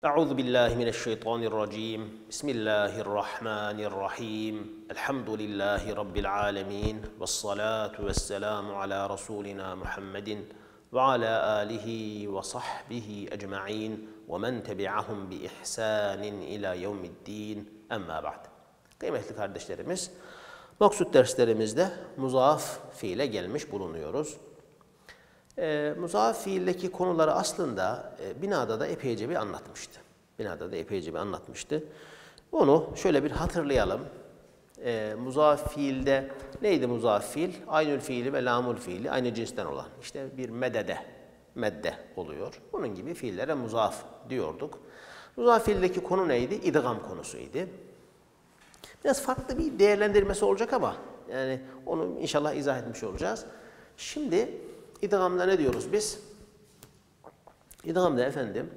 Euzu billahi mineşşeytanirracim. Bismillahirrahmanirrahim. Elhamdülillahi rabbil alamin. Ves salatu vesselamu ala rasulina Muhammedin ve ala alihi ve sahbihi ecmaîn ve men tebi'ahum bi ihsanin ila yevmiddin. Amma ba'd. Kıymetli kardeşlerimiz, maksut derslerimizde muzaaf fiile gelmiş bulunuyoruz. Muzaaf fiildeki konuları aslında binada da epeyce bir anlatmıştı. Onu şöyle bir hatırlayalım. Muzaaf fiilde neydi muzaaf fiil? Aynül fiili ve lamul fiili aynı cinsten olan. İşte bir medde oluyor. Bunun gibi fiillere muzaaf diyorduk. Muzaaf fiildeki konu neydi? İdgam konusuydu. Biraz farklı bir değerlendirmesi olacak ama yani onu inşallah izah etmiş olacağız. Şimdi İdgamda ne diyoruz biz? İdgamda efendim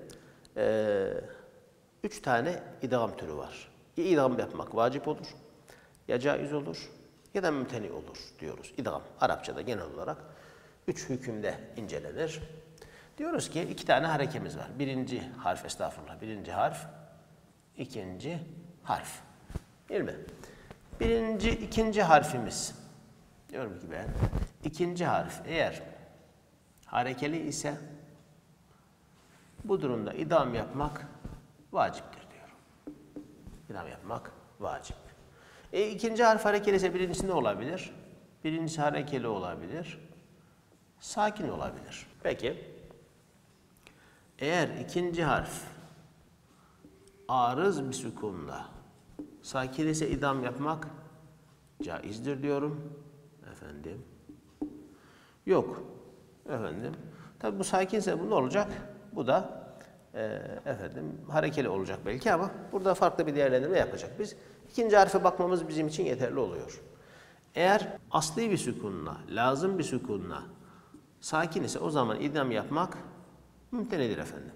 3 tane idgam türü var. Ya idgam yapmak vacip olur, ya caiz olur, ya da mümteni olur diyoruz. İdgam Arapçada genel olarak 3 hükümde incelenir. Diyoruz ki 2 tane harekemiz var. Birinci harf, birinci harf, ikinci harf. Değil mi? İkinci harfimiz. Diyorum ki ben, ikinci harf eğer harekeli ise bu durumda idgam yapmak vaciptir diyorum. İdgam yapmak vacip. İkinci harf harekeli ise birincisi ne olabilir? Birincisi harekeli olabilir, sakin olabilir. Peki, eğer ikinci harf arız bir sükunla sakin ise idgam yapmak caizdir diyorum. Efendim. Yok. Efendim. Tabi bu sakinse bu ne olacak? Bu da harekeli olacak belki ama burada farklı bir değerlendirme yapacak. Biz ikinci harfe bakmamız bizim için yeterli oluyor. Eğer asli bir sükunla, lazım bir sükunla sakin ise o zaman idgam yapmak mümtenidir efendim.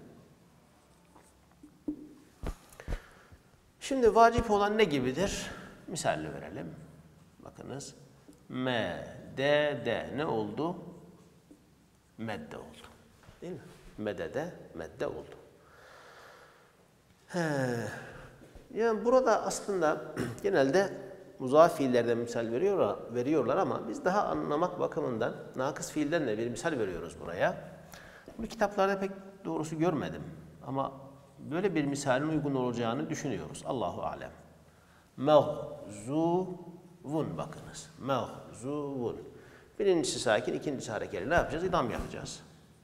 Şimdi vacip olan ne gibidir? Misalini verelim. Bakınız. Medde ne oldu? Medde oldu. Değil mi? Medde oldu. Yani burada aslında genelde muzaaf fiillerden misal veriyorlar ama biz daha anlamak bakımından nakıs fiilden de bir misal veriyoruz buraya. Bu kitaplarda pek doğrusu görmedim ama böyle bir misalin uygun olacağını düşünüyoruz. Allahu alem. Mevzuvun bakınız. Mevzuvun. Birincisi sakin, ikincisi harekeli. Ne yapacağız? İdgam yapacağız.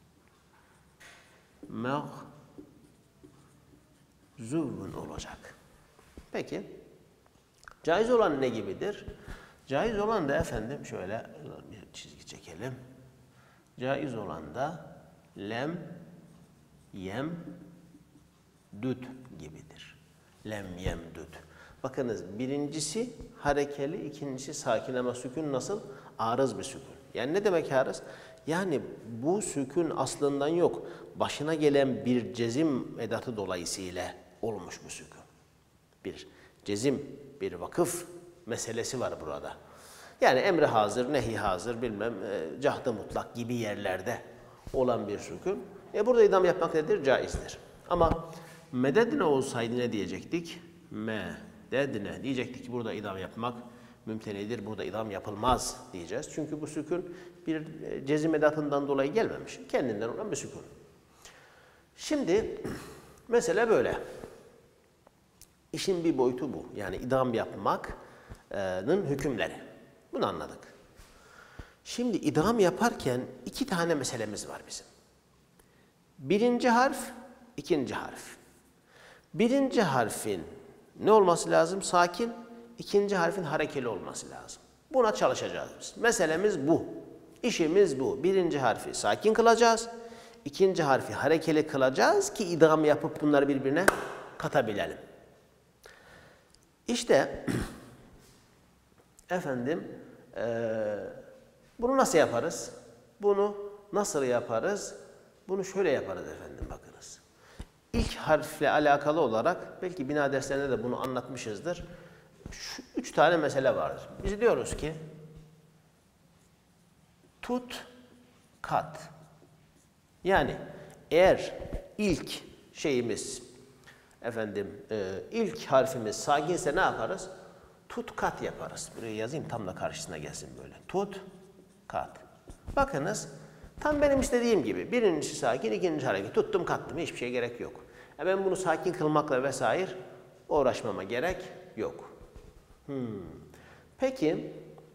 Mevzuvun olacak. Peki. Caiz olan ne gibidir? Caiz olan da efendim şöyle bir çizgi çekelim. Caiz olan da lem, yem, düt gibidir. Lem, yem, düt. Bakınız birincisi harekeli, ikincisi sakin ama sükun nasıl? Arız bir sükun. Yani ne demek arız? Yani bu sükun aslından yok. Başına gelen bir cezim edatı dolayısıyla olmuş bu sükun. Bir cezim, bir vakıf meselesi var burada. Yani emri hazır, nehi hazır, bilmem cahd-ı mutlak gibi yerlerde olan bir sükun. Burada idgam yapmak nedir? Caizdir. Ama mededine olsaydı ne diyecektik? Mededine diyecektik ki burada idgam yapmak mümtenidir, burada idgam yapılmaz diyeceğiz. Çünkü bu sükun bir cezim edatından dolayı gelmemiş. Kendinden olan bir sükun. Şimdi mesele böyle. İşin bir boyutu bu. Yani idgam yapmanın hükümleri. Bunu anladık. Şimdi idgam yaparken 2 tane meselemiz var bizim. Birinci harf, ikinci harf. Birinci harfin ne olması lazım? Sakin. İkinci harfin harekeli olması lazım. Buna çalışacağız biz. Meselemiz bu. İşimiz bu. Birinci harfi sakin kılacağız. İkinci harfi harekeli kılacağız ki idgam yapıp bunları birbirine katabilelim. İşte efendim bunu nasıl yaparız? Bunu şöyle yaparız efendim bakınız. İlk harfle alakalı olarak belki bina derslerinde de bunu anlatmışızdır. Şu 3 tane mesele vardır. Biz diyoruz ki tut, kat. Yani eğer ilk şeyimiz ilk harfimiz sakinse ne yaparız? Tut kat yaparız. Buraya yazayım tam da karşısına gelsin böyle. Tut kat. Bakınız tam benim istediğim gibi. Birincisi sakin, ikinci hareket. Tuttum kattım. Hiçbir şeye gerek yok. Ben bunu sakin kılmakla vesaire uğraşmama gerek yok. Peki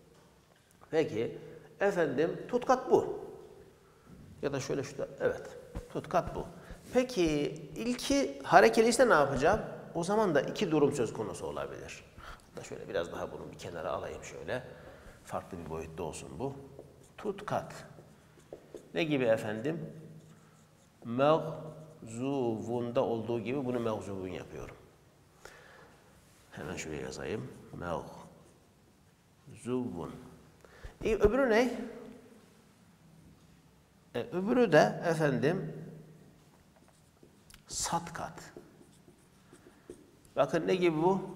tut kat bu. Ya da şöyle şurada. Evet. Tut kat bu. Peki ilki harekeliyse ne yapacağım? O zaman da iki durum söz konusu olabilir. Hatta şöyle biraz daha bunu bir kenara alayım şöyle. Farklı bir boyutta olsun bu. Tut kat. Ne gibi efendim? Mevzuvunda olduğu gibi bunu mevzuvun yapıyorum. Hemen şuraya yazayım. Mevzuvun. Öbürü ne? Öbürü de sat kat. Bakın ne gibi bu?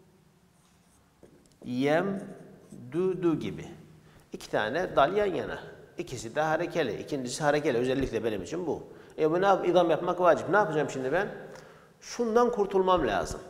Yem, du gibi. İki tane dal yan yana. İkisi de harekeli. İkincisi harekeli. Özellikle benim için bu. Bu idam yapmak vacip. Ne yapacağım şimdi ben? Şundan kurtulmam lazım.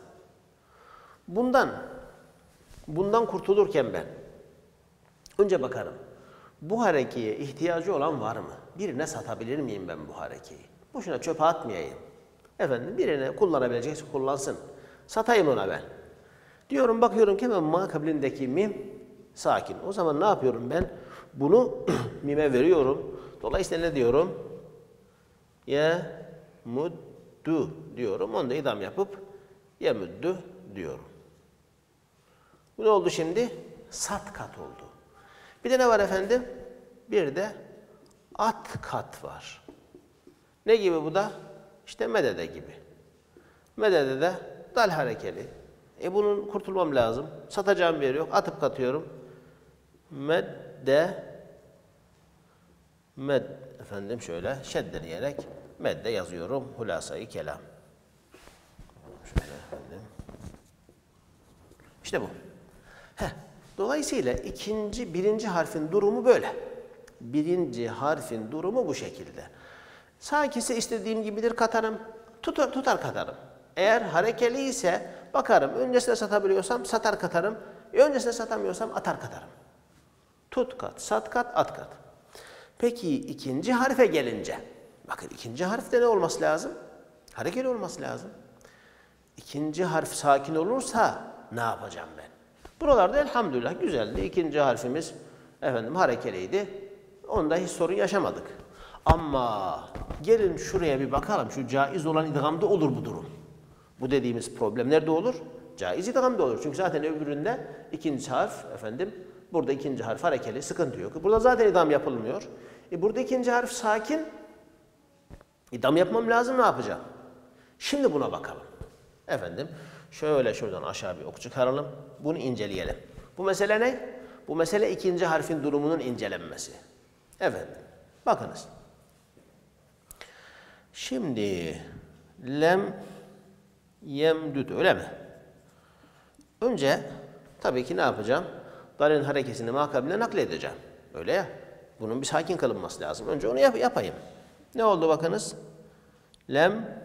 Bundan kurtulurken ben önce bakarım. Bu harekeye ihtiyacı olan var mı? Birine satabilir miyim ben bu harekeyi? Boşuna çöpe atmayayım. Birine kullanabilecekse kullansın. Satayım ona ben. Diyorum bakıyorum ki hemen ma kablindeki mim sakin. O zaman ne yapıyorum ben? Bunu mime veriyorum. Dolayısıyla ne diyorum? Yemuddu diyorum. Onu da idam yapıp yemuddu diyorum. Bu ne oldu şimdi? Sat kat oldu. Bir de ne var efendim? Bir de at kat var. Ne gibi bu da? İşte medede gibi. Medede de dal harekeli. Bunun kurtulmam lazım. Satacağım bir yer yok. Atıp katıyorum. Medde şöyle şeddeleyerek medde yazıyorum. Hulasayı kelam. Şöyle İşte bu. Dolayısıyla birinci harfin durumu böyle. Birinci harfin durumu bu şekilde. Sakinse istediğim gibidir katarım. Tutar katarım. Eğer harekeli ise bakarım. Öncesinde satabiliyorsam satar katarım. Öncesinde satamıyorsam atar katarım. Tut kat, sat kat, at kat. Peki ikinci harfe gelince. Bakın ikinci harfte ne olması lazım? Harekeli olması lazım. İkinci harf sakin olursa ne yapacağım ben? Buralarda elhamdülillah güzeldi. İkinci harfimiz harekeliydi. Onda hiç sorun yaşamadık. Ama gelin şuraya bir bakalım. Şu caiz olan idgamda olur bu durum. Bu dediğimiz problem nerede olur? Caiz idgamda olur. Çünkü zaten öbüründe ikinci harf burada ikinci harf harekeli, sıkıntı yok. Burada zaten idam yapılmıyor. Burada ikinci harf sakin. İdam yapmam lazım, ne yapacağım? Şimdi buna bakalım. Şöyle şuradan aşağı bir ok çıkaralım. Bunu inceleyelim. Bu mesele ne? Bu mesele ikinci harfin durumunun incelenmesi. Bakınız. Şimdi lem yemdüt öyle mi? Önce tabii ki ne yapacağım? Dalin harekesini makabine nakledeceğim. Öyle ya. Bunun bir sakin kılınması lazım. Önce onu yapayım. Ne oldu bakınız? Lem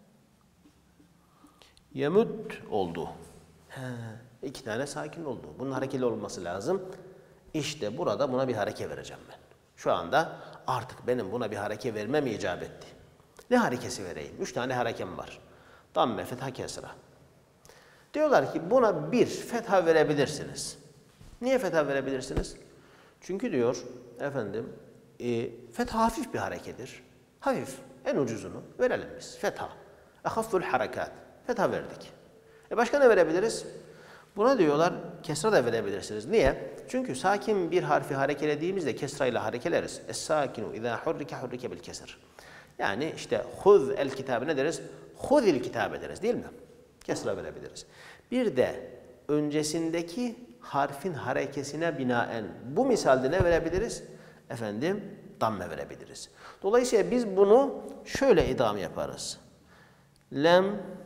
yemud oldu. İki tane sakin oldu. Bunun harekeli olması lazım. İşte burada buna bir hareke vereceğim ben. Şu anda artık benim buna bir hareke vermem icap etti. Ne harekesi vereyim? 3 tane harekem var. Damme, fetha, kesra. Diyorlar ki buna bir fetha verebilirsiniz. Niye fetha verebilirsiniz? Çünkü diyor fetha hafif bir harekedir. Hafif. En ucuzunu verelim biz. Fetha. Ehafful harekat. Fetha verdik. Başka ne verebiliriz? Buna diyorlar kesra da verebilirsiniz. Niye? Çünkü sakin bir harfi harekelediğimizde kesra ile harekeleriz. Es-sakinu izâ hurrike bil kesr. Yani işte huz el kitabı ne deriz? Huzil kitabı deriz değil mi? Kesra verebiliriz. Bir de öncesindeki harfin harekesine binaen bu misalde ne verebiliriz? Damme verebiliriz. Dolayısıyla biz bunu şöyle idam yaparız. Lem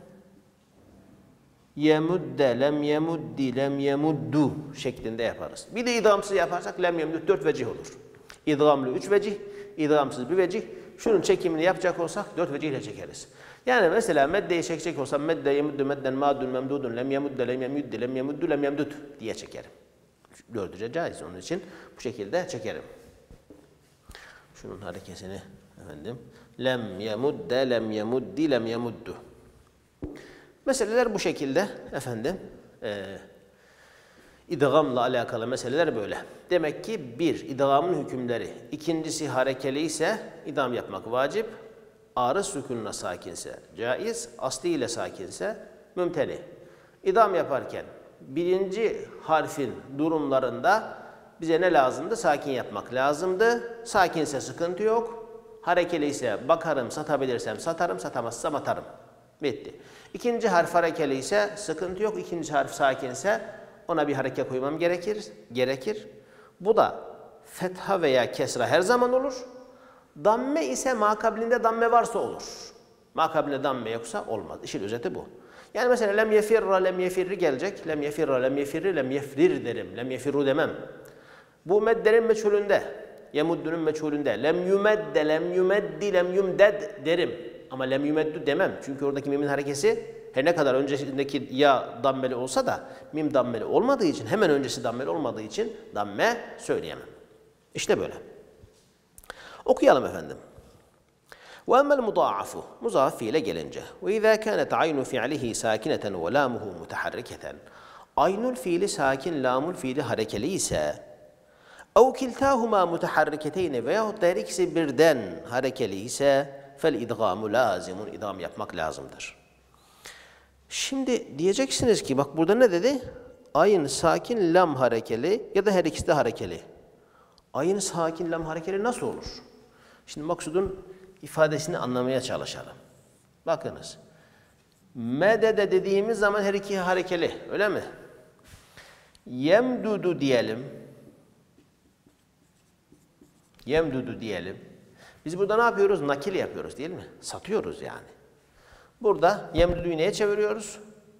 yemudde, lem yemuddi, lem yemuddu şeklinde yaparız. Bir de idgamsız yaparsak lem yemuddu 4 vecih olur. İdgamlı 3 vecih, idgamsız 1 vecih. Şunun çekimini yapacak olsak 4 vecihle çekeriz. Yani mesela meddeyi çekecek olsam medde yemuddu medden madun memdudun lem yemudde lem yemuddi lem yemuddu lem yemdud diye çekerim. Dördüce caiz, onun için bu şekilde çekerim. Şunun harekesini efendim. Lem yemudde lem yemuddi lem yemuddu. Meseleler bu şekilde efendim. İdgamla alakalı meseleler böyle. Demek ki bir, idgamın hükümleri. İkincisi harekeli ise idgam yapmak vacip. Arız sükunla sakinse caiz, asli ile sakinse mümteni. İdgam yaparken birinci harfin durumlarında bize ne lazımdı? Sakin yapmak lazımdı. Sakinse sıkıntı yok. Harekeli ise bakarım, satabilirsem satarım, satamazsam atarım. Bitti. İkinci harf harekeli ise sıkıntı yok. İkinci harf sakinse ona bir hareke koymam gerekir. Bu da fetha veya kesra her zaman olur. Damme ise makablinde damme varsa olur. Makablinde damme yoksa olmaz. İşin özeti bu. Yani mesela lem yefirra, lem yefirri gelecek. Lem yefirra, lem yefirri, lem yefrir derim. Lem yefirru demem. Bu meddenin meçhulünde, yemuddünün meçhulünde. Lem yumedde, lem yumeddi, lem yumded derim. Ama lem yumeddu demem. Çünkü oradaki mimin harekesi her ne kadar öncesindeki ya dammeli olsa da mim dammeli olmadığı için, hemen öncesi dammeli olmadığı için damme söyleyemem. İşte böyle. Okuyalım efendim. وَاَمَّا الْمُضَاعَفُ Muzaf fiile gelince. وَاِذَا كَانَتْ عَيْنُ فِعْلِهِ سَاكِنَةً وَلَامُهُ مُتَحَرِّكَةً Aynul fiili sakin, lamul fiili harekeli ise اَوْ كِلْتَاهُمَا مُتَحَرِّكَتَيْنِ veyahut da her ikisi birden harekeli ise فَالْاِدْغَامُ لَازِمٌ İdgam yapmak lazımdır. Şimdi diyeceksiniz ki bak burada ne dedi? Ayn sakin, lam harekeli ya da her ikisi de harekeli. Ayn sakin, lam harekeli nasıl olur? Şimdi maksudun ifadesini anlamaya çalışalım. Bakınız. Medede dediğimiz zaman her iki harekeli, öyle mi? Yemdudu diyelim. Yemdudu diyelim. Biz burada ne yapıyoruz? Nakil yapıyoruz değil mi? Satıyoruz yani. Burada yemdudu'yu neye çeviriyoruz?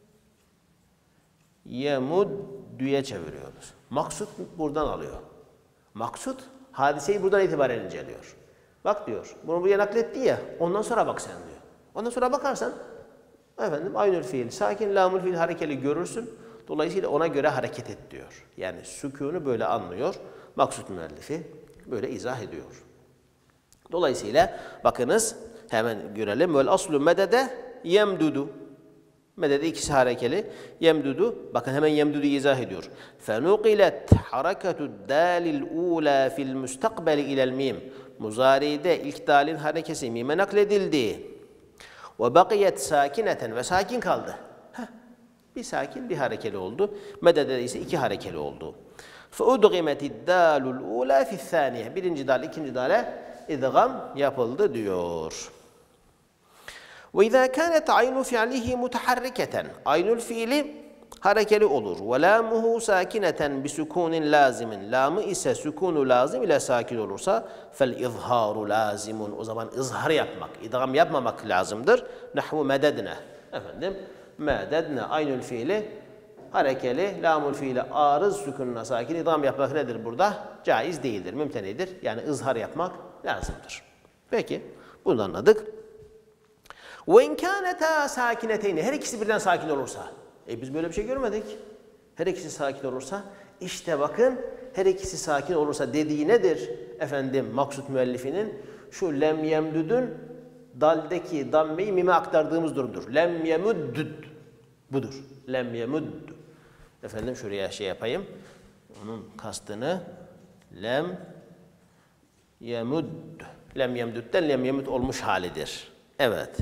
Yemuddu'ya çeviriyoruz. Maksut buradan alıyor. Maksut hadiseyi buradan itibaren inceliyor. Bak diyor, bunu buraya nakletti ya, ondan sonra bak sen diyor. Ondan sonra bakarsan, efendim aynül fiil, sakin, lamul fiil harekeli görürsün. Dolayısıyla ona göre hareket et diyor. Yani sükûnu böyle anlıyor. Maksut müellifi böyle izah ediyor. Dolayısıyla bakınız, hemen görelim. Vel aslu medede yemdudu. Medede ikisi harekeli. Yemdudu. Bakın hemen yemdudu izah ediyor. Fenuqilet hareketud dalil ula fil mustakbeli ilel mim. Muzari'de ilk dalin harekesi mime nakledildi. Ve bakiyet sakineten ve sakin kaldı. Bir sakin bir harekeli oldu. Medede ise iki harekeli oldu. Feudgimetid dalul ula fi's saniye. Birinci dal ikinci dale idgam yapıldı diyor. وَاِذَا كَانَتْ عَيْنُ فِعْلِهِ مُتَحَرِّكَةً Aynul fiili harekeli olur. وَلَامُهُ سَاكِنَةً بِسُكُونٍ لَازِمٍ Lamı ise sükûnu lazım ile sakin olursa فَالْاِظْهَارُ لَازِمٌ O zaman ızhar yapmak, idgam yapmamak lazımdır. نَحْوُ مَدَدْنَ Efendim, mededne aynul fiili harekeli, lamul fiili arız sükûnuna sakin, idgam yapmak nedir burada? Caiz değildir, mümtenidir. Yani ızhar yapmak lazımdır. Peki, bunu anladık. وَاِنْ كَانَتَا سَاكِنَتَيْنِ Her ikisi birden sakin olursa. Biz böyle bir şey görmedik. Her ikisi sakin olursa. İşte bakın her ikisi sakin olursa dediği nedir? Efendim maksut müellifinin şu lem yemdudun daldeki dammeyi mime aktardığımız durumdur. Lem yemuddud. Budur. Lem yemudd. Efendim şuraya şey yapayım. Onun kastını lem yemudd. Lem yemdudden lem yemud olmuş halidir. Evet.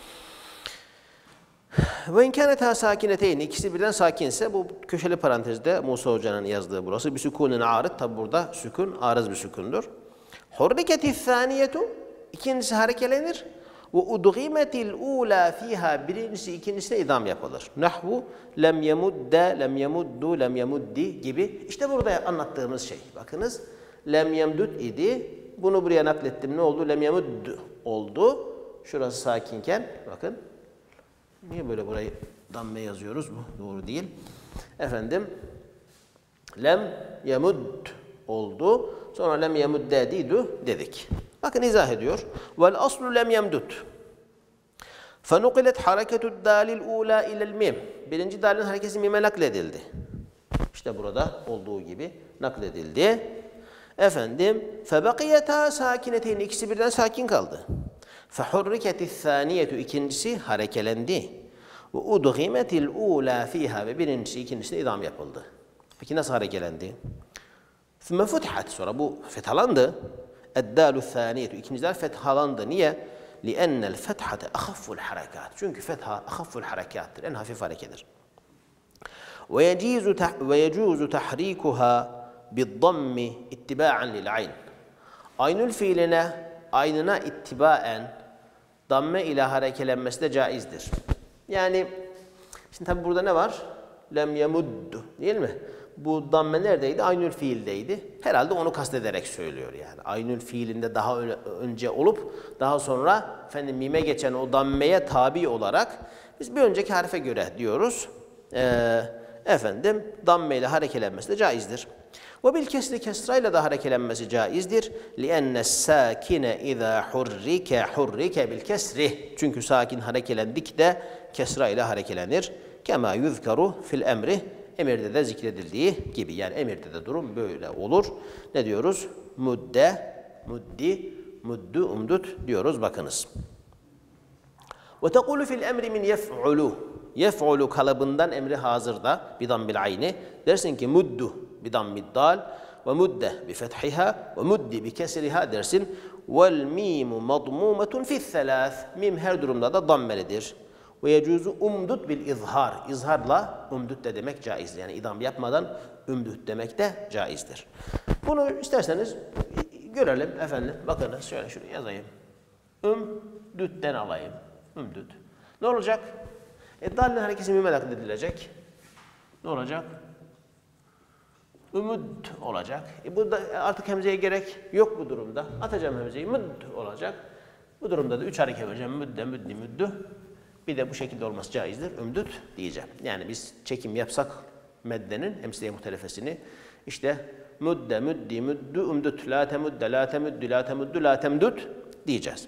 Ve inkânetâ sâkineteyn ikisi birden sakinse bu köşeli parantezde Musa Hoca'nın yazdığı burası bir sükûnun ârid tabi burada sükun arız bir sükundur. Hurriketis sâniyetu ikincisi harekelenir ve udgimetil ûlâ fîhâ birincisi ikincisine idam yapılır. Nahvu lem yemudde lem yemuddu lem yemuddi gibi işte burada anlattığımız şey. Bakınız lem yemdud idi bunu buraya naklettim ne oldu? Lem yemudd oldu. Şurası sakinken bakın. Niye böyle burayı damme yazıyoruz? Bu doğru değil. Efendim lem yemud oldu. Sonra lem yemudde didu dedik. Bakın izah ediyor. Vel aslu lem yemdud. فَنُقِلَتْ حَرَكَةُ الدَّالِ الْعُولَى اِلَى الْمِيمِ Birinci dalin harekesi mime nakledildi. İşte burada olduğu gibi nakledildi. Efendim, فَبَقِيَتَا سَاكِنَتَيْنِ İkisi birden sakin kaldı. فَحُرِّكَتِ الثَّانِيَةُ İkincisi harekelendi. وَاُدْغِمَتِ الْعُولَى ف۪يهَا Ve birincisi ikincisine idam yapıldı. Peki nasıl harekelendi? ثُمَّ فُتْحَتْ Sonra bu fethalandı. اَدَّالُ الثَّانِيَةُ İkinciler fethalandı. Niye? لِأَنَّ الْفَتْحَةَ أَخَفُّ الْحَرَكَاتِ Çünkü fetha أَخَفُّ الْحَرَكَات'tir. En hafif harekedir. وَيَجُوزُ تَحْرِيكُهَا بِالضَّمِّ اِتِّبَاعًا لِلْعَيْنِ Aynül fiiline, aynına ittibaen damme ile harekelenmesi de caizdir. Yani, şimdi tabi burada ne var? Lem yemuddu değil mi? Bu damme neredeydi? Aynül fiildeydi. Herhalde onu kastederek söylüyor yani. Aynül fiilinde daha önce olup daha sonra efendim mime geçen o dammeye tabi olarak biz bir önceki harfe göre diyoruz. Efendim damme ile harekelenmesi de caizdir. Ve bil kesri kesrayla da harekelenmesi caizdir. لِأَنَّ السَّاكِنَ اِذَا حُرِّكَ bil kesri. Çünkü sakin harekelendi de kesra ile harekelenir. Kema yuzkaru fil emri. Emirde de zikredildiği gibi. Yani emirde de durum böyle olur. Ne diyoruz? Mudde, muddi, muddu, umdut diyoruz. Bakınız. Ve tekulu fil emri min yef'ulu. Yef'ulu kalıbından emri hazırda. Bidam bil ayni. Dersin ki muddu bidam bid dal. Ve mudde bi fethiha. Ve muddi bi kesriha dersin. Vel mimu madmumetun fi thelâth. Mim her durumda da dammelidir. Ve yecuzu umdut bil izhar. İzharla umdut de demek caizdir. Yani idam yapmadan umdut demek de caizdir. Bunu isterseniz görelim efendim. Bakınız şöyle şuraya yazayım. Umdut'ten alayım. Umdut. Ne olacak? Dallin harekesi mime nakledilecek. Ne olacak? Umud olacak. Burada artık hemzeye gerek yok bu durumda. Atacağım hemzeyi. Mud olacak. Bu durumda da 3 hareket vereceğim. Müdde, müddi, müddü. Bir de bu şekilde olması caizdir. Ümdüt diyeceğim. Yani biz çekim yapsak meddenin emsile muhtelefesini işte müdde, müddi, müddü, ümdüt, la temudde, la temüddü, la temuddu, la temdut diyeceğiz.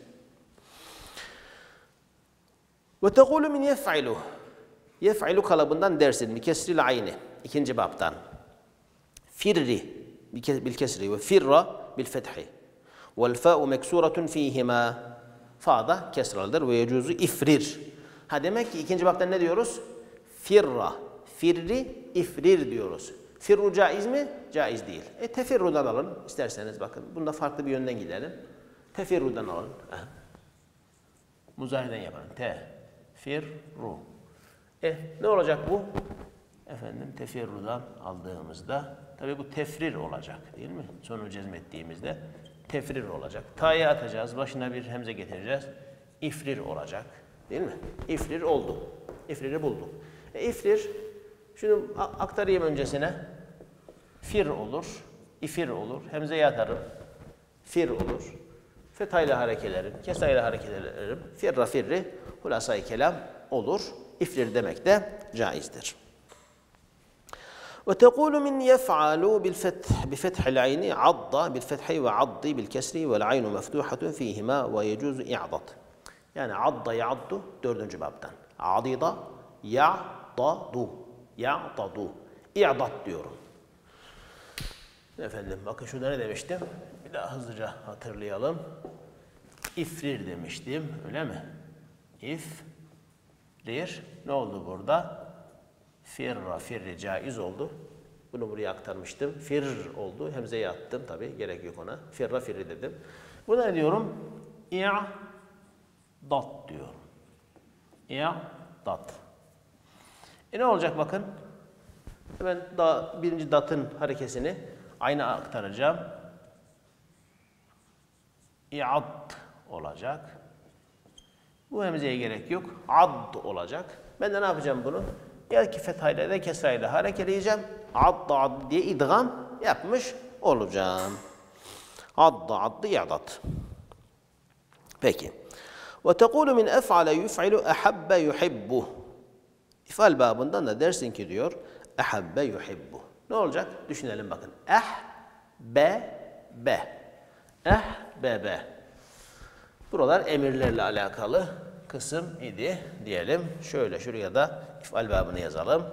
Ve tegulu min yef'ilu. Yef'ilu kalıbından dersin. Bi kesril ayni. İkinci babtan. Firri bil kesri ve firra bil fethi. Vel fa'u meksuratun fihima. Fa'da kesralıdır ve yecuzu ifrir. Ha demek ki ikinci babtan ne diyoruz? Firra, firri, ifrir diyoruz. Firru caiz mi? Caiz değil. Tefirrudan alın isterseniz bakın. Bunda farklı bir yönden gidelim. Tefirrudan alın. Muzahiden yapalım. Tefirru. Ne olacak bu? Efendim tefirrudan aldığımızda tabii bu tefrir olacak değil mi? Sonu cezmettiğimizde tefrir olacak. Ta'ya atacağız. Başına bir hemze getireceğiz. İfrir olacak. Değil mi? İfrir oldu. İfriri bulduk. İfrir, şunu aktarayım öncesine. Fir olur. İfir olur. Hemzeye atarım. Fir olur. Fethayla harekelerim. Kesayla harekelerim. Firra firri. Hulasa-i kelam olur. İfrir demek de caizdir. وتقول من يفعل بالفتح بفتح العين عض بالفتح وعض بالكسر والعين مفتوحة فيهما ويجوز إعضت. Yani adda ya'addu dördüncü babdan. Adida ya'dadu. Ya'dadu. İ'dat diyorum. Efendim bakın şurada ne demiştim? Bir daha hızlıca hatırlayalım. İfrir demiştim. Öyle mi? İfrir. Ne oldu burada? Firra, firri caiz oldu. Bunu buraya aktarmıştım. Fir oldu. Hemzeye attım tabii. Gerek yok ona. Firra, firri dedim. Buna ne diyorum? İ'dat diyorum. İ'dat. Ne olacak bakın? Hemen daha birinci datın harekesini aynı aktaracağım. İ'ad olacak. Bu hemzeye gerek yok. Ad olacak. Ben de ne yapacağım bunu? Ya ki fethayla da kesrayla harekeleyeceğim. Adda ad diye idgam yapmış olacağım. Adda addı i'dat. Peki. Ve tekulu min ef'ale yuf'ilu ahabbe yuhibbu. İf'al babından da dersin ki diyor ahabbe yuhibbu. Ne olacak? Düşünelim bakın. Be. Buralar emirlerle alakalı kısım idi diyelim. Şöyle şuraya da if'al babını yazalım.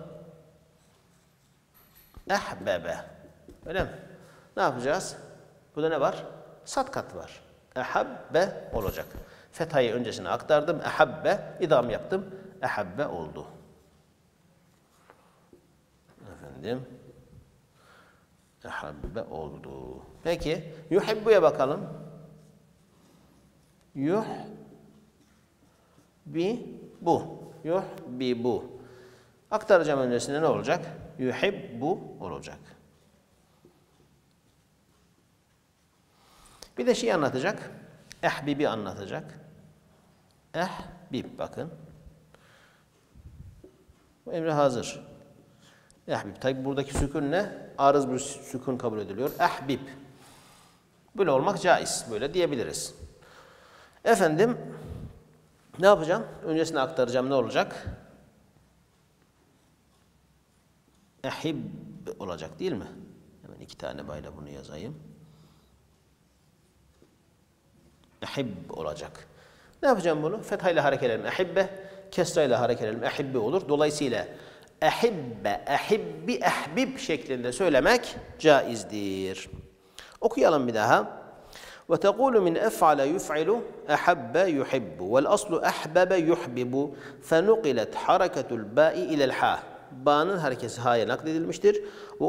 Ehbebe. Öyle mi? Ne yapacağız? Burada ne var? Satkat var. Ehabbe olacak. Fethayı öncesine aktardım. Ehabbe, idam yaptım. Ehabbe oldu. Efendim. Ehabbe oldu. Peki, yuhibbu'ya bakalım. Yuhbibu. Yuhbibu. Aktaracağım öncesinde ne olacak? Yuhibbu olacak. Bir de şey anlatacak. Ehbibi anlatacak. Ehbib bakın. Bu emri hazır. Ehbib. Tabi buradaki sükun ne? Arız bir sükun kabul ediliyor. Ehbib. Böyle olmak caiz. Böyle diyebiliriz. Efendim ne yapacağım? Öncesine aktaracağım ne olacak? Ehib olacak değil mi? Hemen iki tane bayla bunu yazayım. Ehib olacak. Ne yapacağım bunu? Fethayla hareket edelim. Ehibbe, kesrayla hareket edelim. Ehibbe olur. Dolayısıyla ehibbe, ehibbi, ehbib şeklinde söylemek caizdir. Okuyalım bir daha. وتقول من أفعل يفعل أحب يحب والأصل أحبب يحبب فنقلت حركة الباء إلى الحاء. Ba'nın harekesi ha'ya nakledilmiştir. Ve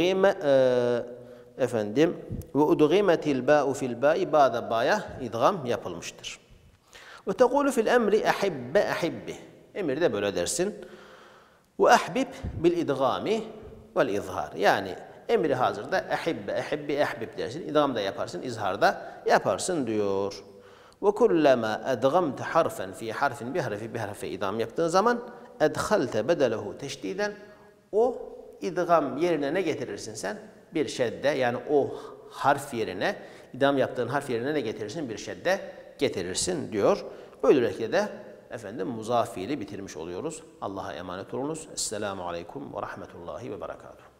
udgimetil ba'u fil ba'i ba'da ba'ya idgam yapılmıştır. Ve tekulu fil emri ehibbe ehibbi. Emri de böyle dersin. Ve ahbib bil idgami vel izhar. Yani emri hazırda ehibbe ehibbi ehbib dersin. İdgam da yaparsın, izhar da yaparsın diyor. Ve kullama edgamte harfen fi harfin bir harfe idgam yaptığın zaman edhalte bedelehu teşdiden o idgam yerine ne getirirsin sen? Bir şedde, yani o harf yerine, idgam yaptığın harf yerine ne getirirsin? Bir şedde getirirsin diyor. Böylelikle de efendim muzaf fiili bitirmiş oluyoruz. Allah'a emanet olunuz. Esselamu aleyküm ve rahmetullahi ve berekatuhu.